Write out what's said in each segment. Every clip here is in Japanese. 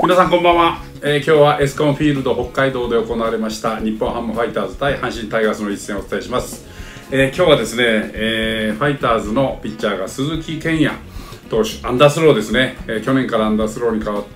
皆さんこんばんは、今日はエスコンフィールド北海道で行われました日本ハムファイターズ対阪神タイガースの一戦をお伝えします。今日はですね、ファイターズのピッチャーが鈴木健也投手、アンダースローですね、去年からアンダースローに変わって、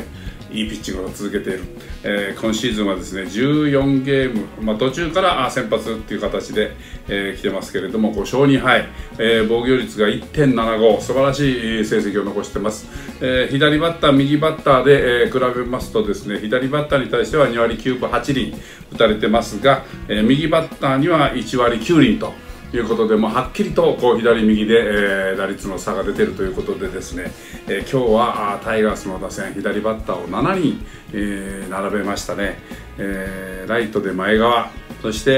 いいピッチングを続けている、今シーズンはですね14ゲーム、途中から先発っていう形で、来てますけれども5勝2敗、防御率が 1.75 素晴らしい成績を残してます。左バッター右バッターで、比べますとですね左バッターに対しては2割9分8厘打たれてますが、右バッターには1割9厘ということで、はっきりとこう左右で、打率の差が出ているということでですね、今日はタイガースの打線左バッターを7人、並べましたね。ライトで前川、そして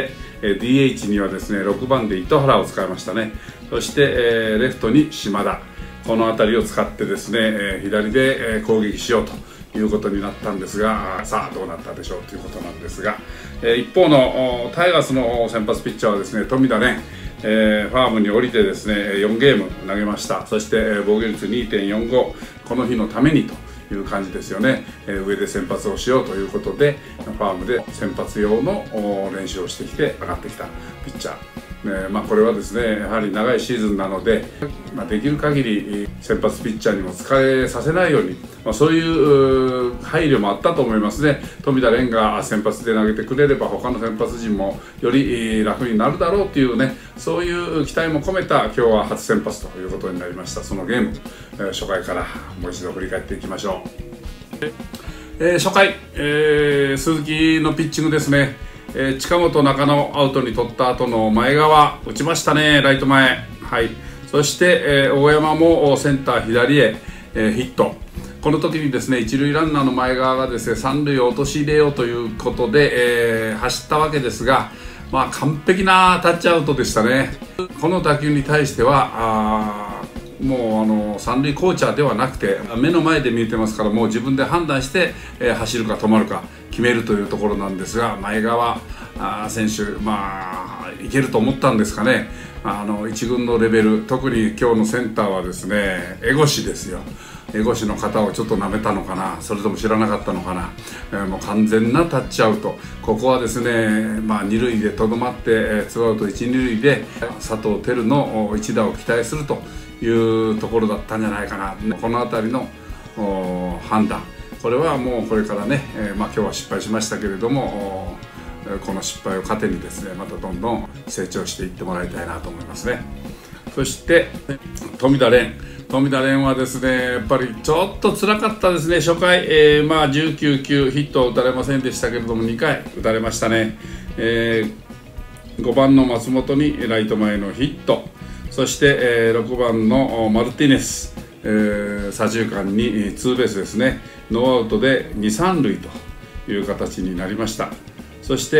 、DH にはですね6番で糸原を使いましたね。そして、レフトに島田、この辺りを使ってですね、左で、攻撃しようということになったんですが、さあどうなったでしょうということなんですが、一方のタイガースの先発ピッチャーはですね富田蓮、ファームに降りてですね4ゲーム投げました。そして、防御率 2.45、 この日のためにという感じですよね。上で先発をしようということでファームで先発用の練習をしてきて上がってきたピッチャー。これはですねやはり長いシーズンなので、できる限り先発ピッチャーにも疲れさせないように、そういう配慮もあったと思いますね。富田蓮が先発で投げてくれれば他の先発陣もより楽になるだろうというね、そういう期待も込めた今日は初先発ということになりました。そのゲーム、初回からもう一度振り返っていきましょう。初回、鈴木のピッチングですね。近本中野アウトに取った後の前川打ちましたね、ライト前。はい、そして、大山もセンター左へ、ヒット。この時にですね一塁ランナーの前川がですね三塁を陥れようということで、走ったわけですが、完璧なタッチアウトでしたね。この打球に対してはもう三塁コーチャーではなくて目の前で見えてますから、もう自分で判断して、走るか止まるか決めるというところなんですが、前川選手いけると思ったんですかね。一軍のレベル、特に今日のセンターはですね江越ですよ。江越の肩をちょっと舐めたのかな、それとも知らなかったのかな。もう完全なタッチアウト。ここはですね、二塁でとどまってツーアウト一二塁で佐藤輝の一打を期待するというところだったんじゃないかな。この辺りの判断、これはもうこれからね、今日は失敗しましたけれども、この失敗を糧にですねまたどんどん成長していってもらいたいなと思いますね。そして富田蓮はですねやっぱりちょっと辛かったですね。初回、19球ヒットを打たれませんでしたけれども2回打たれましたね。5番の松本にライト前のヒット、そして、6番のマルティネス、左中間にツーベースですね。ノーアウトで2、3塁という形になりました。そして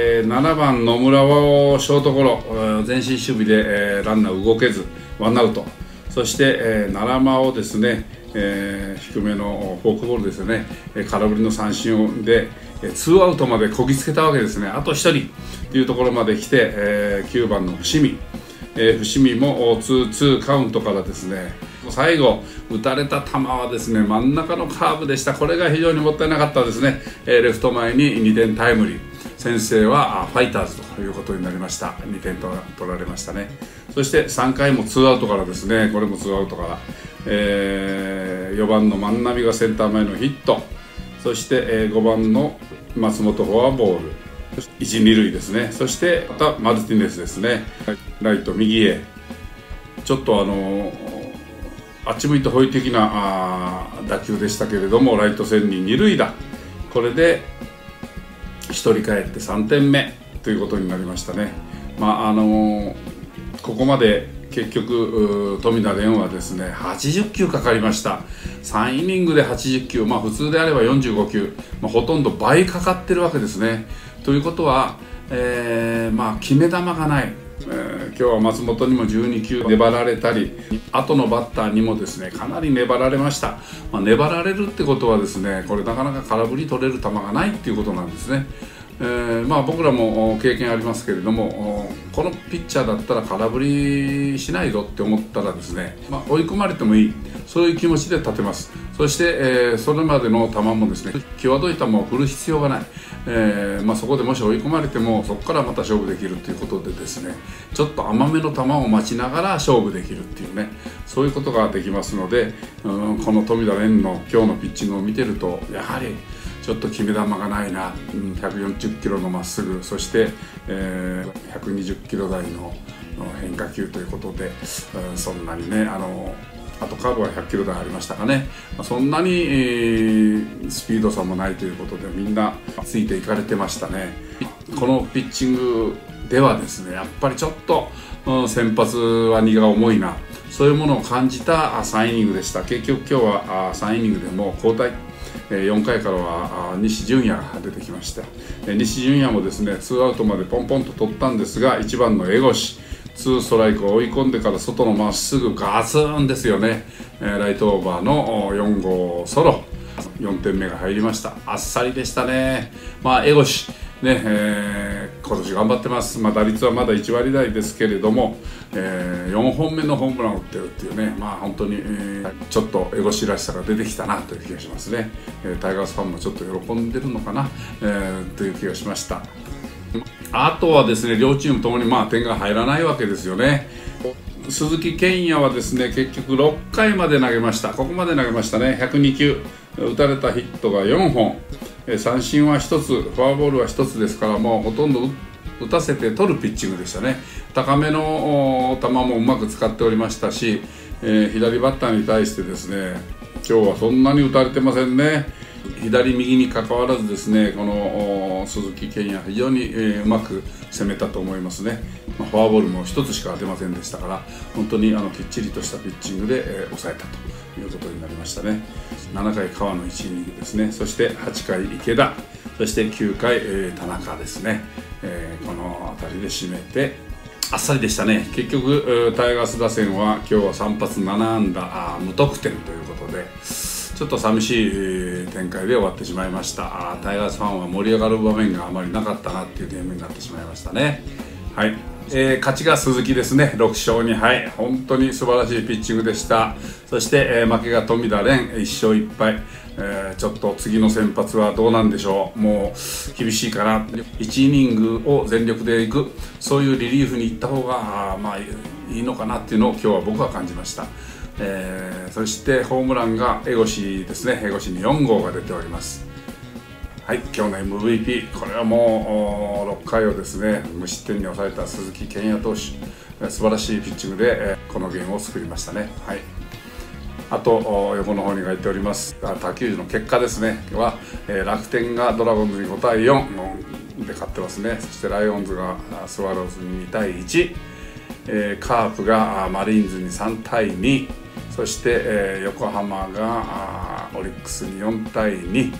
、7番野村をショートゴロ、前進守備で、ランナー動けずワンアウト。そして、奈良間をですね、低めのフォークボールですよね、空振りの三振でツーアウトまでこぎつけたわけですね。あと1人というところまで来て、9番の伏見、も 2-2 カウントからですね最後打たれた球はですね真ん中のカーブでした。これが非常にもったいなかったですね。レフト前に2点タイムリー、先制はファイターズということになりました。2点取られましたね。そして3回もツーアウトからですね、これもツーアウトから、4番の万波がセンター前のヒット、そして、5番の松本フォアボール、1、2塁ですね。そしてまたマルティネスですね、ライト右へちょっとあっち向いてホイ的な打球でしたけれども、ライト線に2塁打、これで1人かえって3点目ということになりましたね。ここまで結局富田蓮はですね80球かかりました。3イニングで80球、普通であれば45球、ほとんど倍かかってるわけですね。ということは、決め球がない。今日は松本にも12球粘られたり、後のバッターにもですねかなり粘られました。粘られるってことはですねこれなかなか空振り取れる球がないっていうことなんですね。 まあ僕らも経験ありますけれども、このピッチャーだったら空振りしないぞって思ったらですね、追い込まれてもいい、そういう気持ちで立てます。そして、それまでの球もですね、際どい球を振る必要がない、そこでもし追い込まれてもそこからまた勝負できるということでですね、ちょっと甘めの球を待ちながら勝負できるっていうね、そういうことができますので、この富田蓮の今日のピッチングを見てると、やはりちょっと決め球がないな、140キロのまっすぐ、そして、120キロ台の変化球ということで、そんなにね、あとカーブは100キロ台ありましたかね、そんなに、スピード差もないということで、みんなついていかれてましたね。このピッチングではですね、やっぱりちょっと、先発は荷が重いな、そういうものを感じた3イニングでした。結局今日は3イニングでもう交代、4回からは西純也が出てきました。西純也もですね、2アウトまでポンポンと取ったんですが、1番の江越、2ストライクを追い込んでから外のまっすぐガツンですよね。ライトオーバーの4号ソロ、4点目が入りました。あっさりでしたね。江越ね、今年頑張ってます。打率はまだ1割台ですけれども、4本目のホームランを打ってるっていうね、本当に、ちょっと江越らしさが出てきたなという気がしますね。タイガースファンもちょっと喜んでるのかな、という気がしました。あとはですね、両チームともに点が入らないわけですよね。鈴木健也はですね、結局6回まで投げました。ここまで投げましたね。102球、打たれたヒットが4本、三振は1つ、フォアボールは1つですから、もうほとんど打たせて取るピッチングでしたね。高めの球もうまく使っておりましたし、左バッターに対してですね、今日はそんなに打たれてませんね。左右にかかわらずですね、この鈴木健也非常にうまく攻めたと思いますね。フォアボールも1つしか出ませんでしたから、本当にきっちりとしたピッチングで抑えたということになりましたね。7回川野1イニングですね、そして8回池田、そして9回田中ですね、この辺りで締めてあっさりでしたね。結局タイガース打線は今日は3発7安打無得点ということで、ちょっと寂しい展開で終わってしまいました。タイガースファンは盛り上がる場面があまりなかったなっていうゲームになってしまいましたね。はい、勝ちが鈴木ですね。6勝2敗、本当に素晴らしいピッチングでした。そして、負けが富田蓮1勝1敗、ちょっと次の先発はどうなんでしょう。もう厳しいかな。1イニングを全力でいく、そういうリリーフに行った方がいいのかなっていうのを今日は僕は感じました。そしてホームランが江越ですね。江越に4号が出ております。はい、今日の MVP、これはもう6回をですね、無失点に抑えた鈴木健也投手、素晴らしいピッチングでこのゲームを救いましたね。はい、あと横の方に書いております他球児の結果ですねは、楽天がドラゴンズに5対4で勝ってますね。そしてライオンズがスワローズに2対1、カープがマリーンズに3対2、そして、横浜がオリックスに4対2、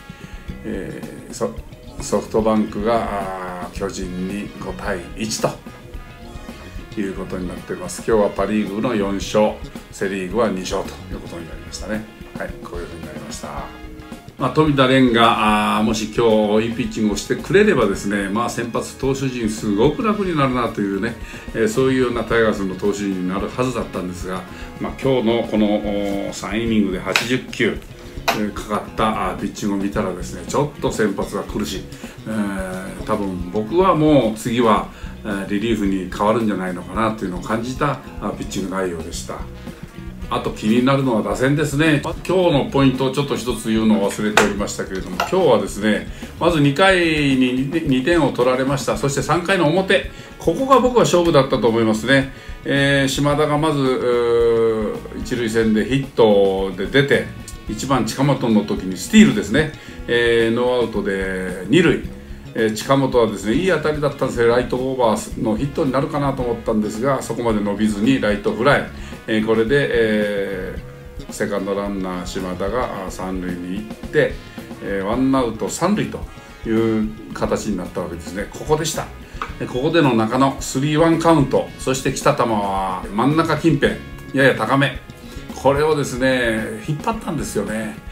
ソフトバンクが巨人に5対1ということになっています。今日はパ・リーグの4勝、セ・リーグは2勝ということになりましたね。はい、こういうふうになりました。富田蓮がもし今日いいピッチングをしてくれればですね、先発投手陣すごく楽になるなというね、そういうようなタイガースの投手陣になるはずだったんですが、今日のこの3イニングで80球かかったピッチングを見たらですね、ちょっと先発が苦しい、多分僕はもう次はリリーフに変わるんじゃないのかなというのを感じたピッチング内容でした。あと気になるのは打線ですね。今日のポイントをちょっと一つ言うのを忘れておりましたけれども、今日はですね、まず2回に2点を取られました。そして3回の表、ここが僕は勝負だったと思いますね。島田がまず一塁線でヒットで出て、1番近本の時にスティールですね、ノーアウトで2塁、近本はですね、いい当たりだったんですよ。ライトオーバーのヒットになるかなと思ったんですが、そこまで伸びずにライトフライ、これで、セカンドランナー島田が三塁に行って、ワンアウト三塁という形になったわけですね。ここでした。ここでの中野 3-1 カウント、そして来た球は真ん中近辺、やや高め、これをですね引っ張ったんですよね。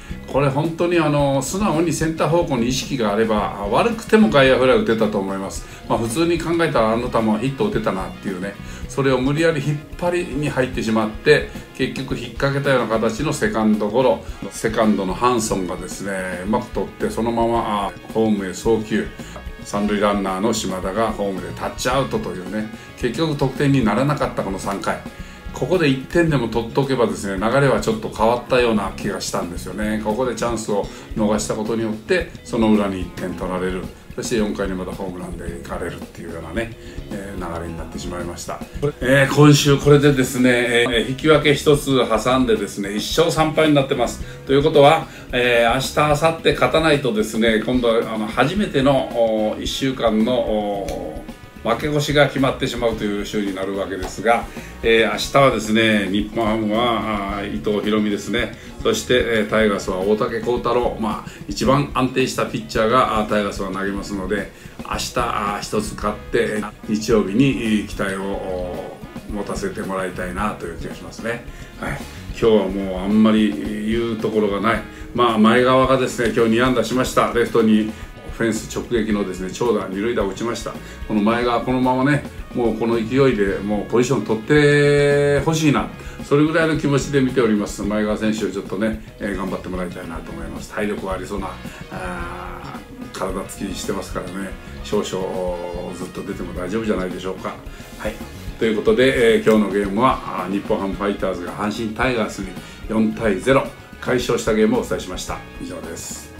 これ本当に素直にセンター方向に意識があれば悪くても外野フライ打てたと思います。普通に考えたらあの球はヒット打てたなっていうね、それを無理やり引っ張りに入ってしまって結局引っ掛けたような形のセカンドゴロ、セカンドのハンソンがですねうまく取ってそのままホームへ送球、三塁ランナーの島田がホームでタッチアウトというね、結局得点にならなかったこの3回、ここで1点でも取っておけばですね流れはちょっと変わったような気がしたんですよね。ここでチャンスを逃したことによってその裏に1点取られる、そして4回にまたホームランでいかれるっていうようなね、流れになってしまいました。今週これでですね、引き分け1つ挟んでですね1勝3敗になってます。ということは、明日明後日勝たないとですね今度は初めての1週間の負け越しが決まってしまうという週になるわけですが、明日はですね日本ハムは伊藤大海ですね、そして、タイガースは大竹耕太郎、一番安定したピッチャーがタイガースは投げますので、明日一つ勝って日曜日に期待を持たせてもらいたいなという気がしますね。はい、今日はもうあんまり言うところがない。前川がですね今日2安打しました。レフトにフェンス直撃のですね長打二塁打を打ちました。この前がこのままねもうこの勢いでもうポジション取ってほしいな、それぐらいの気持ちで見ております。前川選手をちょっとね、頑張ってもらいたいなと思います。体力はありそうな体つきしてますからね、少々ずっと出ても大丈夫じゃないでしょうか。はい、ということで、今日のゲームは日本ハムファイターズが阪神タイガースに4対0快勝したゲームをお伝えしました。以上です。